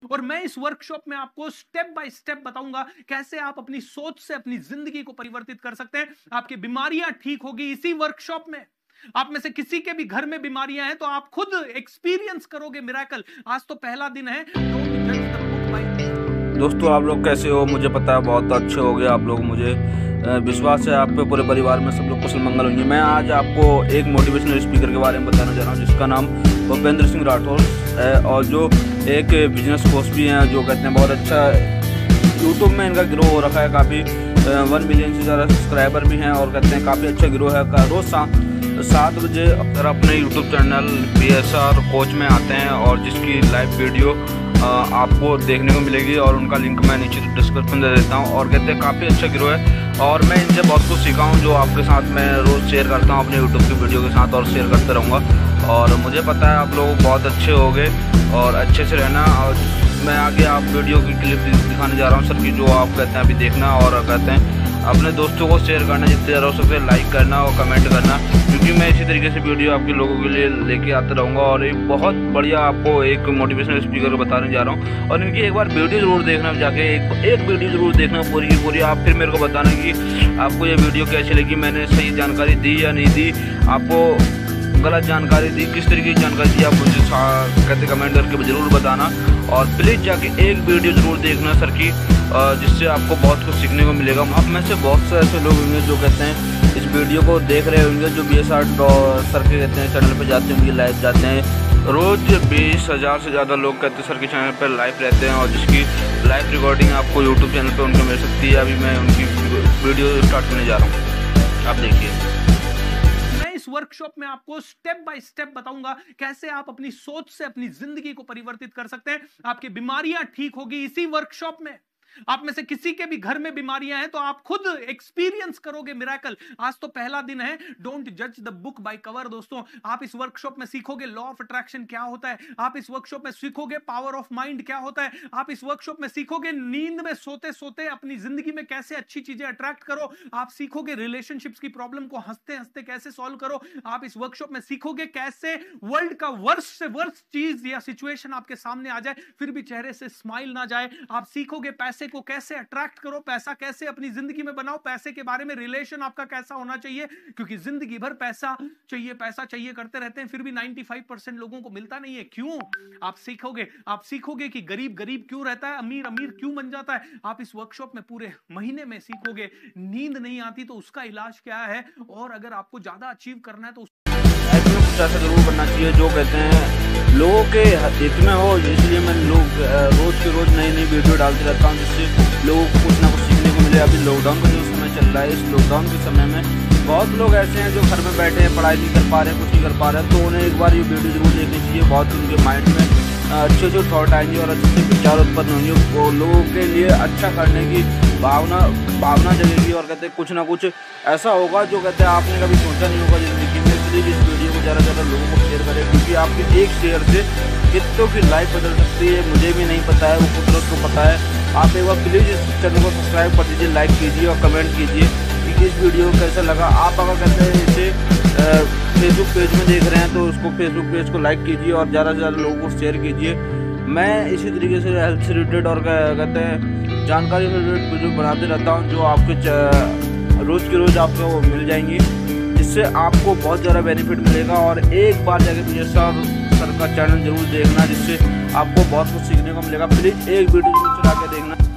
और मैं इस वर्कशॉप में आपको स्टेप बाय स्टेप बताऊंगा कैसे आप अपनी सोच से अपनी जिंदगी को परिवर्तित कर सकते हैं। आपकी बीमारियां ठीक होगी इसी वर्कशॉप में। आप में से किसी के भी घर में बीमारियां हैं तो आप खुद एक्सपीरियंस करोगे मिरेकल। आज तो पहला दिन है। दोस्तों आप लोग कैसे हो? मुझे पता है बहुत अच्छे हो गए आप लोग। मुझे विश्वास है आप पे, पूरे परिवार में सब लोग कुशल मंगल होंगे। मैं आज आपको एक मोटिवेशनल स्पीकर के बारे में बताना चाह रहा हूँ जिसका नाम भूपेंद्र सिंह राठौर है और जो एक बिजनेस कोच भी हैं, जो कहते हैं बहुत अच्छा यूट्यूब में इनका ग्रो हो रखा है। काफ़ी 1 मिलियन से ज़्यादा सब्सक्राइबर भी हैं और कहते हैं काफ़ी अच्छा ग्रो है। रोज़ 7 बजे अगर अपने यूट्यूब चैनल BSR कोच में आते हैं और जिसकी लाइव वीडियो आपको देखने को मिलेगी और उनका लिंक मैं नीचे डिस्क्रिप्शन दे देता हूँ। और कहते हैं काफ़ी अच्छा ग्रो है और मैं इनसे बहुत कुछ सीखा हूँ जो आपके साथ मैं रोज़ शेयर करता हूँ अपने यूट्यूब की वीडियो के साथ और शेयर करते रहूँगा। और मुझे पता है आप लोग बहुत अच्छे होंगे और अच्छे से रहना। और मैं आगे आप वीडियो की क्लिप दिखाने जा रहा हूँ सर की, जो आप कहते हैं अभी देखना और कहते हैं अपने दोस्तों को शेयर करना, जितने ज़्यादा हो सकते लाइक करना और कमेंट करना, क्योंकि मैं इसी तरीके से वीडियो आपके लोगों के लिए लेके आता रहूँगा। और एक बहुत बढ़िया आपको एक मोटिवेशनल स्पीकर को बताने जा रहा हूँ और इनकी एक बार वीडियो ज़रूर देखना, जाके एक वीडियो ज़रूर देखना पूरी की पूरी। आप फिर मेरे को बताना कि आपको ये वीडियो कैसी लगी, मैंने सही जानकारी दी या नहीं दी, आपको गलत जानकारी दी, किस तरीके की जानकारी दी, आप मुझे कहते कमेंट करके ज़रूर बताना। और प्लीज़ जाके एक वीडियो ज़रूर देखना सर की, जिससे आपको बहुत कुछ सीखने को मिलेगा। आप में से बहुत से ऐसे लोग होंगे जो कहते हैं इस वीडियो को देख रहे होंगे, जो BSR सर के कहते हैं चैनल पे जाते होंगे, लाइव जाते हैं। रोज़ 20,000 से ज़्यादा लोग कहते हैं सर के चैनल पर लाइव रहते हैं और जिसकी लाइव रिकॉर्डिंग आपको यूट्यूब चैनल पर उनको मिल सकती है। अभी मैं उनकी वीडियो स्टार्ट करने जा रहा हूँ, आप देखिए। इस वर्कशॉप में आपको स्टेप बाय स्टेप बताऊंगा कैसे आप अपनी सोच से अपनी जिंदगी को परिवर्तित कर सकते हैं। आपकी बीमारियां ठीक होगी इसी वर्कशॉप में। आप में से किसी के भी घर में बीमारियां हैं तो आप खुद एक्सपीरियंस करोगे मिरेकल। आज तो पहला दिन है। डोंट जज द बुक बाय कवर। दोस्तों आप इस वर्कशॉप में सीखोगे लॉ ऑफ अट्रैक्शन क्या होता है, आप इस वर्कशॉप में सीखोगे पावर ऑफ माइंड क्या होता है, आप इस वर्कशॉप में सीखोगे नींद में सोते सोते अपनी जिंदगी में कैसे अच्छी चीजें अट्रैक्ट करो, आप सीखोगे रिलेशनशिप्स की प्रॉब्लम को हंसते हंसते कैसे सॉल्व करो, आप इस वर्कशॉप में सीखोगे कैसे वर्ल्ड का वर्स्ट से वर्स्ट चीज या सिचुएशन आपके सामने आ जाए फिर भी चेहरे से स्माइल ना जाए, आप सीखोगे पैसे को कैसे अट्रैक्ट करो, पैसा कैसे अपनी जिंदगी में बनाओ, पैसे के बारे में रिलेशन आपका कैसा होना चाहिए, क्योंकि जिंदगी भर पैसा चाहिए करते रहते हैं फिर भी 95% लोगों को मिलता नहीं है। क्यों? आप सीखोगे कि गरीब गरीब क्यों रहता है, अमीर अमीर क्यों बन जाता है। आप इस वर्कशॉप में पूरे महीने में सीखोगे नींद नहीं आती तो उसका इलाज क्या है, और अगर आपको ज्यादा अचीव करना है तो कुछ ऐसा जरूर बनना चाहिए जो कहते हैं लोगों के हित में हो। इसलिए मैं रोज के रोज नई नई वीडियो डालते रहता हूँ जिससे लोगों को कुछ ना कुछ सीखने को मिले। अभी लॉकडाउन का जो समय चल रहा है, इस लॉकडाउन के समय में बहुत लोग ऐसे हैं जो घर में बैठे हैं, पढ़ाई नहीं कर पा रहे हैं, कुछ नहीं कर पा रहे हैं, तो उन्हें एक बार ये वीडियो जरूर देखनी चाहिए। बहुत उनके माइंड में अच्छे जो थॉट आएंगे और अच्छे विचार उत्पन्न होंगे, वो लोगों के लिए अच्छा करने की भावना जगेगी और कहते हैं कुछ ना कुछ ऐसा होगा जो कहते हैं आपने कभी सोचा नहीं होगा जिंदगी में। इसलिए इस वीडियो को ज़्यादा से ज़्यादा लोगों को शेयर करें, क्योंकि आपके एक शेयर से कितनों की लाइफ बदल सकती है। मुझे भी नहीं पता है, वो कुदरत को पता है। आप एक बार प्लीज़ इस चैनल को सब्सक्राइब कर दीजिए, लाइक कीजिए और कमेंट कीजिए कि इस वीडियो को कैसा लगा। आप अगर कहते हैं इसे फेसबुक पेज में देख रहे हैं तो उसको फेसबुक पेज को लाइक कीजिए और ज़्यादा से ज़्यादा लोगों को शेयर कीजिए। मैं इसी तरीके से हेल्थ से रिलेटेड और कहते हैं जानकारी से रिलेटेड वीडियो बनाते रहता हूँ जो आपके रोज़ की रोज़ आपको मिल जाएंगी, जिससे आपको बहुत ज़्यादा बेनिफिट मिलेगा। और एक बार जाके BSR सर का चैनल जरूर देखना, जिससे आपको बहुत कुछ सीखने को मिलेगा। प्लीज़ एक वीडियो जरूर चला के देखना।